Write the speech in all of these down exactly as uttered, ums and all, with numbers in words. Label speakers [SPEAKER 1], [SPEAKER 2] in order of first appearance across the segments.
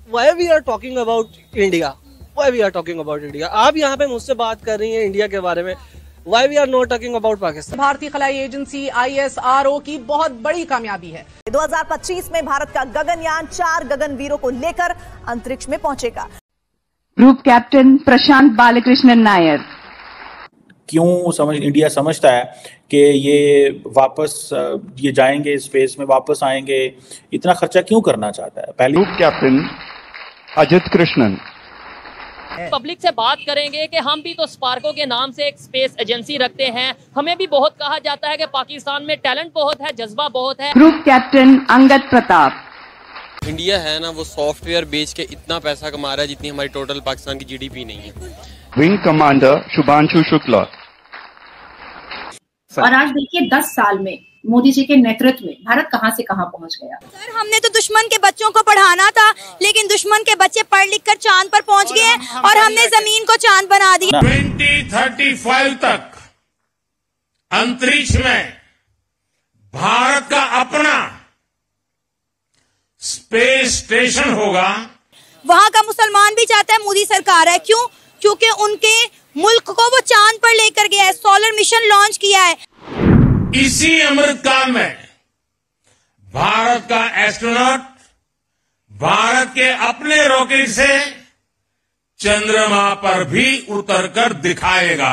[SPEAKER 1] Why we are talking about India, why we are talking about India. आप यहाँ पे मुझसे बात कर रही हैं इंडिया के बारे में, why we are not talking about Pakistan.
[SPEAKER 2] भारतीय खलाई agency I S R O की बहुत बड़ी कामयाबी है।
[SPEAKER 3] दो हज़ार पच्चीस में भारत का गगनयान चार गगनवीरों को लेकर अंतरिक्ष में पहुंचेगा।
[SPEAKER 4] Group captain Prashant Balakrishnan Nair.
[SPEAKER 5] क्यों समझ इंडिया समझता है कि ये वापस ये जाएंगे स्पेस में, वापस आएंगे, इतना खर्चा क्यों करना चाहता है? पहले
[SPEAKER 6] group captain Ajit Krishnan.
[SPEAKER 7] Public से बात करेंगे कि हम भी तो स्पार्को के नाम से एक स्पेस एजेंसी रखते हैं, हमें भी बहुत कहा जाता है कि पाकिस्तान में टैलेंट बहुत है, जज्बा बहुत है।
[SPEAKER 4] Group captain Angad Pratap.
[SPEAKER 8] India है ना, वो सॉफ्टवेयर बेच के इतना पैसा कमा रहा है जितनी हमारी टोटल पाकिस्तान की जीडीपी नहीं है।
[SPEAKER 6] Wing commander Shubhanshu Shukla.
[SPEAKER 9] और आज देखिए दस साल में मोदी जी के नेतृत्व में भारत कहां से कहां पहुंच गया।
[SPEAKER 3] सर, हमने तो दुश्मन के बच्चों को पढ़ाना था, लेकिन दुश्मन के बच्चे पढ़ लिख कर चांद पर पहुंच गए हैं और हमने जमीन को चांद बना दिया।
[SPEAKER 10] ट्वेंटी थर्टी फाइव तक अंतरिक्ष में भारत का अपना स्पेस स्टेशन होगा।
[SPEAKER 3] वहाँ का मुसलमान भी चाहता है मोदी सरकार है। क्यों? क्योंकि उनके मुल्क को वो चांद पर लेकर गया है, सोलर मिशन लॉन्च किया है।
[SPEAKER 10] इसी अमृतकाल में भारत का एस्ट्रोनॉट भारत के अपने रॉकेट से चंद्रमा पर भी उतरकर दिखाएगा।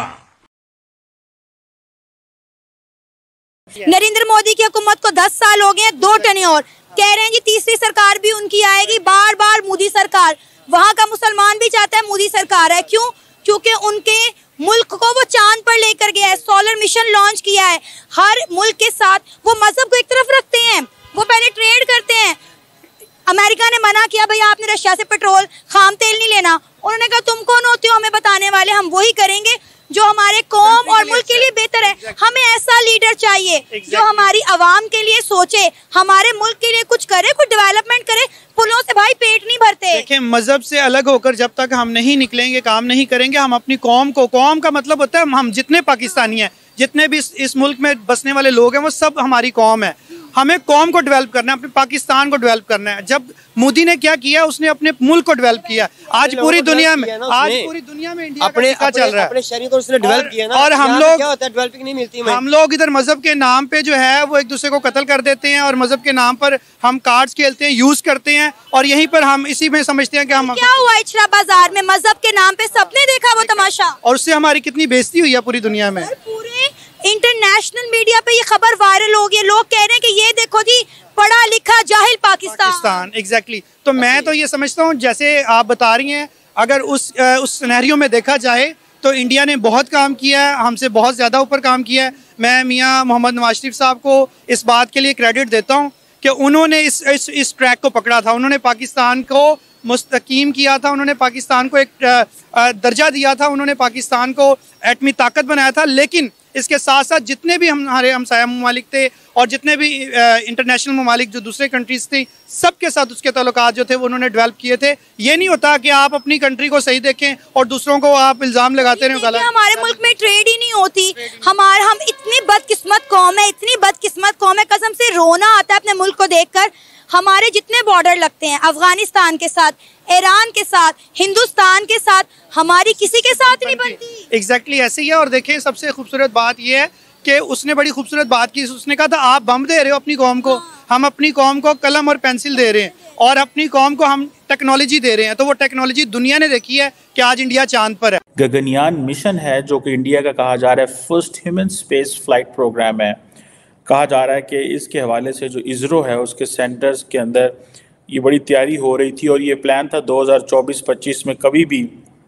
[SPEAKER 3] नरेंद्र मोदी की हुकूमत को दस साल हो गए हैं, दो टेन्योर कह रहे हैं जी तीसरी सरकार भी उनकी आएगी, बार बार मोदी सरकार। वहाँ का मुसलमान भी चाहता है मोदी सरकार है। क्यों? क्योंकि उनके मुल्क को वो चांद पर लेकर गया है, सोलर मिशन लॉन्च किया है। हर मुल्क के साथ वो मजहब को एक तरफ रखते हैं, वो पहले ट्रेड करते हैं। अमेरिका ने मना किया, भाई आपने रशिया से पेट्रोल खाम तेल नहीं लेना। उन्होंने कहा तुम कौन होते हो हमें बताने वाले, हम वही करेंगे जो हमारे कौम और मुल्क के लिए बेहतर है। हमें ऐसा लीडर चाहिए जो हमारी आवाम के लिए सोचे, हमारे मुल्क के लिए कुछ करे, कुछ डेवलपमेंट करे। पुलों से भाई पेट नहीं भरते।
[SPEAKER 11] देखिए, मजहब से अलग होकर जब तक हम नहीं निकलेंगे, काम नहीं करेंगे, हम अपनी कौम को, कौम का मतलब होता है हम जितने पाकिस्तानी हैं, जितने भी इस, इस मुल्क में बसने वाले लोग हैं, वो सब हमारी कौम है। हमें कौम को डेवलप करना है, अपने पाकिस्तान को डेवलप करना है। जब मोदी ने क्या किया, उसने अपने मुल्क को डेवलप किया। आज पूरी दुनिया में आज पूरी दुनिया में इंडिया
[SPEAKER 1] अपने,
[SPEAKER 11] का चल रहा है।
[SPEAKER 1] अपने शहरी को उसने डेवलप किया ना।
[SPEAKER 11] और हम लोग
[SPEAKER 1] क्या होता है, डेवलपिंग नहीं मिलती।
[SPEAKER 11] हम लोग इधर मजहब के नाम पे जो है वो एक दूसरे को कत्ल कर देते हैं और मजहब के नाम पर हम कार्ड्स खेलते हैं, यूज करते हैं, और यहीं पर हम इसी में समझते हैं कि हम
[SPEAKER 3] क्या हुआ इचरा बाजार में मजहब के नाम पे सबने देखा वो तमाशा, और
[SPEAKER 11] उससे हमारी कितनी बेइज्जती हुई है पूरी दुनिया में।
[SPEAKER 3] पूरे इंटरनेशनल मीडिया पे ये खबर वायरल हो गई, लोग कह रहे हैं कि ये देखो जी पढ़ा लिखा जाहिल पाकिस्तान।
[SPEAKER 11] Pakistan exactly exactly. तो मैं तो ये समझता हूँ, जैसे आप बता रही हैं, अगर उस उस सिनेरियो में देखा जाए तो इंडिया ने बहुत काम किया है, हमसे बहुत ज़्यादा ऊपर काम किया है। मैं मियाँ मोहम्मद नवाज शरीफ साहब को इस बात के लिए क्रेडिट देता हूँ कि उन्होंने इस इस इस ट्रैक को पकड़ा था। उन्होंने पाकिस्तान को मुस्तकीम किया था, उन्होंने पाकिस्तान को एक दर्जा दिया था, उन्होंने पाकिस्तान को एटमी ताकत बनाया था। लेकिन इसके साथ साथ जितने भी हमारे हमसाया ममालिक थे और जितने भी इंटरनेशनल ममालिक जो दूसरे कंट्रीज थी, सबके साथ उसके ताल्लुकात जो थे वो उन्होंने डेवलप किए थे। ये नहीं होता कि आप अपनी कंट्री को सही देखें और दूसरों को आप इल्ज़ाम लगाते रहे।
[SPEAKER 3] हमारे मुल्क में ट्रेड ही नहीं होती। हमारे हम इतनी बदकिस्मत कौम है, इतनी बदकिस्मत कौम है, कसम से रोना आता है अपने मुल्क को देखकर। हमारे जितने बॉर्डर लगते हैं अफगानिस्तान के साथ, ईरान के साथ, हिंदुस्तान के साथ, हमारी किसी के साथ नहीं बनती।
[SPEAKER 11] एग्जैक्टली exactly ऐसे ही है। और देखिए, सबसे खूबसूरत बात यह है कि उसने बड़ी खूबसूरत बात की। उसने कहा था आप बम दे रहे हो अपनी कौम को, हम अपनी कौम को कलम और पेंसिल दे रहे हैं, और अपनी कौम को हम टेक्नोलॉजी दे रहे हैं। तो वो टेक्नोलॉजी दुनिया ने देखी है कि आज इंडिया चांद पर है।
[SPEAKER 5] गगनयान मिशन है जो कि इंडिया का कहा जा रहा है first human space flight program है। कहा जा रहा है कि इसके हवाले से जो इसरो है उसके सेंटर्स के अंदर ये बड़ी तैयारी हो रही थी, और ये प्लान था दो हज़ार चौबीस पच्चीस में कभी भी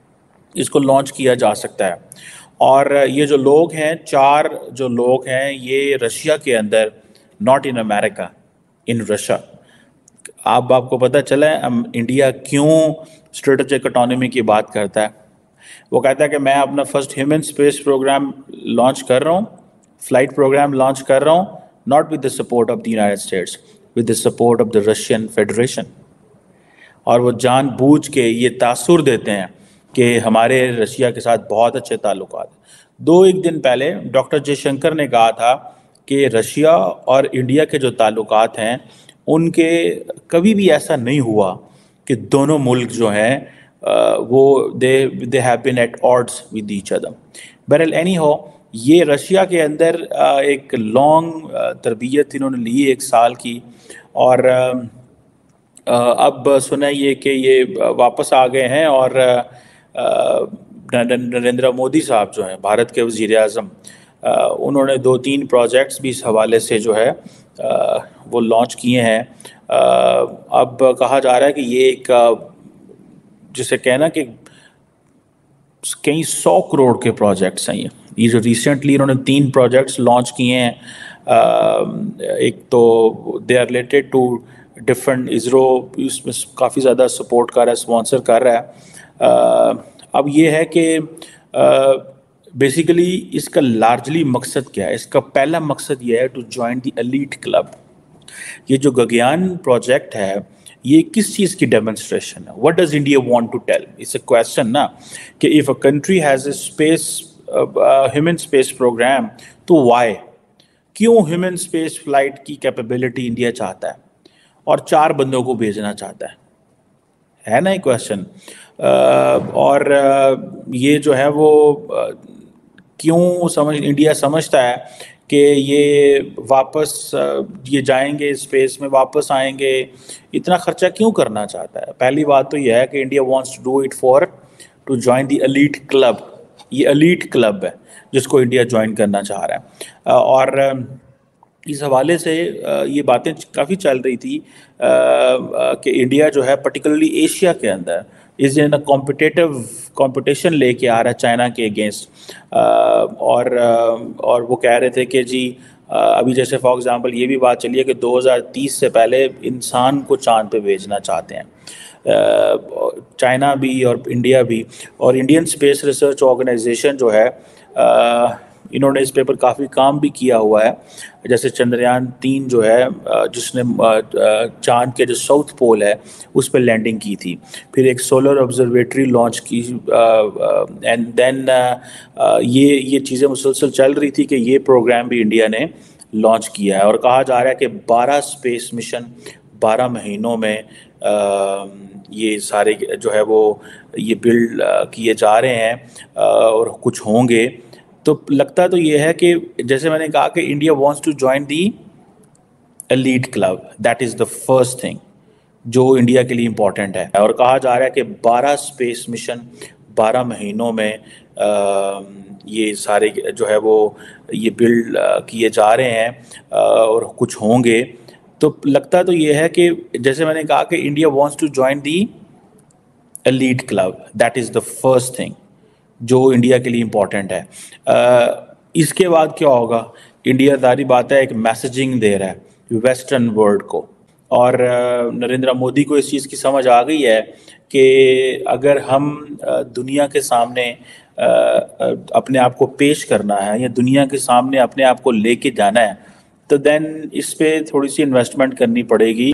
[SPEAKER 5] इसको लॉन्च किया जा सकता है। और ये जो लोग हैं, चार जो लोग हैं, ये रशिया के अंदर, not in America, in Russia. आप आपको पता चला है हम इंडिया क्यों स्ट्रेटेजिक ऑटोनॉमी की बात करता है। वो कहता है कि मैं अपना first human space program launch कर रहा हूँ, फ्लाइट प्रोग्राम लॉन्च कर रहा हूँ, not with the support of the United States, with the support of the Russian federation. और वो जानबूझ के ये तासुर देते हैं कि हमारे रशिया के साथ बहुत अच्छे ताल्लुकात हैं। दो एक दिन पहले डॉक्टर जयशंकर ने कहा था कि रशिया और इंडिया के जो ताल्लुकात हैं उनके कभी भी ऐसा नहीं हुआ कि दोनों मुल्क जो हैं वो they they have been at odds with each other. बहरहाल एनी हो, ये रशिया के अंदर एक लॉन्ग तरबियत इन्होंने ली एक साल की, और अब सुना ये कि ये वापस आ गए हैं, और नरेंद्र मोदी साहब जो हैं भारत के वज़ीर आज़म, उन्होंने दो तीन प्रोजेक्ट्स भी इस हवाले से जो है वो लॉन्च किए हैं। अब कहा जा रहा है कि ये एक, जिसे कहना कि कई सौ करोड़ के प्रोजेक्ट्स हैं ये ये जो रिसेंटली इन्होंने तीन प्रोजेक्ट्स लॉन्च किए हैं। एक तो they are related to different, ISRO इसमें काफ़ी ज़्यादा सपोर्ट कर रहा है, स्पॉन्सर कर रहा है। अब ये है कि बेसिकली इसका लार्जली मकसद क्या है? इसका पहला मकसद ये है to join the elite club. ये जो गगनयान प्रोजेक्ट है ये किस चीज़ की डेमोन्स्ट्रेशन है? What does India want to tell? It's a question ना, कि if a country has a space human space program, तो वाई, क्यों ह्यूमन स्पेस फ्लाइट की कैपेबिलिटी इंडिया चाहता है और चार बंदों को भेजना चाहता है, है ना ये क्वेश्चन। और ये जो है वो क्यों समझ इंडिया समझता है कि ये वापस ये जाएंगे स्पेस में, वापस आएंगे, इतना खर्चा क्यों करना चाहता है? पहली बात तो यह है कि India wants to do it for to join the elite club. ये एलीट क्लब है जिसको इंडिया ज्वाइन करना चाह रहा है। और इस हवाले से ये बातें काफ़ी चल रही थी कि इंडिया जो है पर्टिकुलरली एशिया के अंदर is in a competitive competition लेके आ रहा है चाइना के अगेंस्ट। और और वो कह रहे थे कि जी अभी जैसे फॉर एग्जांपल ये भी बात चली है कि दो हज़ार तीस से पहले इंसान को चांद पे भेजना चाहते हैं चाइना भी और इंडिया भी। और इंडियन स्पेस रिसर्च ऑर्गेनाइजेशन जो है, इन्होंने इस पेपर काफ़ी काम भी किया हुआ है। जैसे चंद्रयान तीन जो है जिसने चांद के जो साउथ पोल है उस पर लैंडिंग की थी, फिर एक सोलर ऑब्जर्वेटरी लॉन्च की, एंड देन ये ये चीज़ें मुसलसल चल रही थी कि ये प्रोग्राम भी इंडिया ने लॉन्च किया है। और कहा जा रहा है कि बारह स्पेस मिशन बारह महीनों में आ, ये सारे जो है वो ये बिल्ड किए जा रहे हैं और कुछ होंगे। तो लगता तो ये है कि जैसे मैंने कहा कि India wants to join the elite club, that is the first thing जो इंडिया के लिए इम्पोर्टेंट है। और कहा जा रहा है कि बारह स्पेस मिशन बारह महीनों में आ, ये सारे जो है वो ये बिल्ड किए जा रहे हैं और कुछ होंगे। तो लगता तो ये है कि जैसे मैंने कहा कि India wants to join the elite club, that is the first thing जो इंडिया के लिए इम्पोर्टेंट है। आ, इसके बाद क्या होगा? इंडिया दारी बात है एक मैसेजिंग दे रहा है वेस्टर्न वर्ल्ड को, और नरेंद्र मोदी को इस चीज़ की समझ आ गई है कि अगर हम दुनिया के सामने अपने आप को पेश करना है या दुनिया के सामने अपने आप को लेके जाना है तो देन इस पे थोड़ी सी इन्वेस्टमेंट करनी पड़ेगी